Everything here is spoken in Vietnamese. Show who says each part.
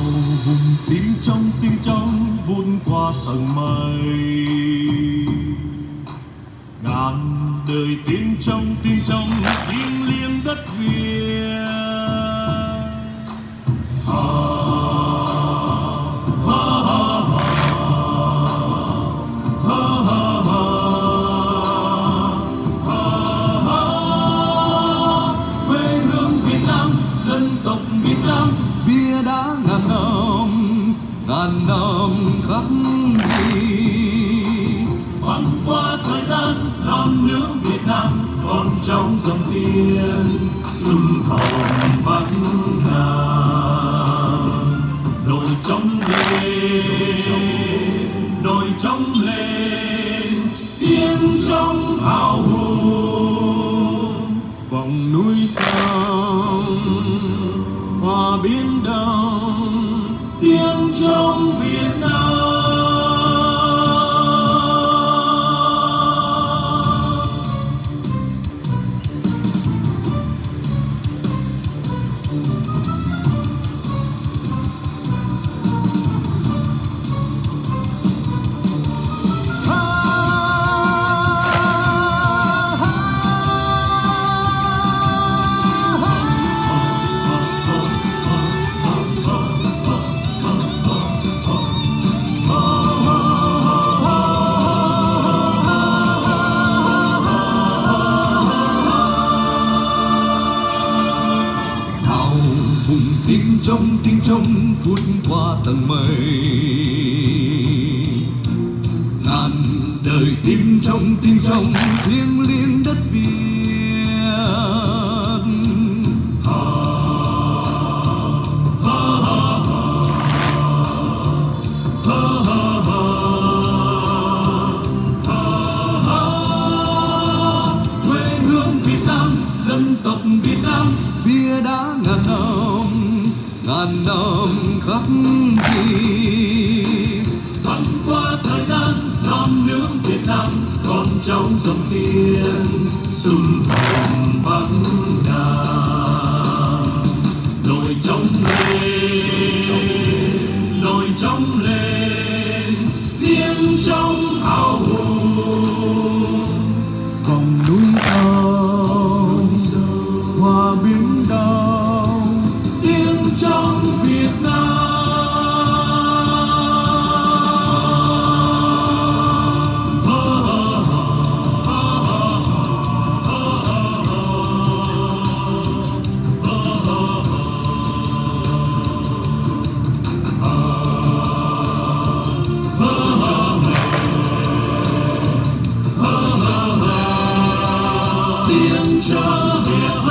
Speaker 1: hùng tiếng trong vun qua tầng mây. Ngàn đời tiếng trong thiêng liêng đất Việt. Quê hương Việt Nam, dân tộc Việt Nam, bia đá ngàn năm khắc ghi. Băng qua thời gian, non nước Việt Nam còn trong dòng tiền xuân hồng Bắc Nam. Nổi trong lên tiếng trong hào hùng. Vòng núi sông hòa biển đông, tiếng trong Việt Nam. Tiếng trong vút qua tầng mây. Ngàn đời tiếng trong thiêng liêng đất Việt. Quê hương Việt Nam, dân tộc Việt Nam, bia đá ngàn năm khắc ghi. Băng qua thời gian, non nước Việt Nam còn trong dòng tiền xuân hồng Bắc Nam. Nổi trong lên tiếng trong hào hùng. Vòng núi sông hòa biển đông, tiếng trong Việt Nam. Tiếng trong Việt Nam.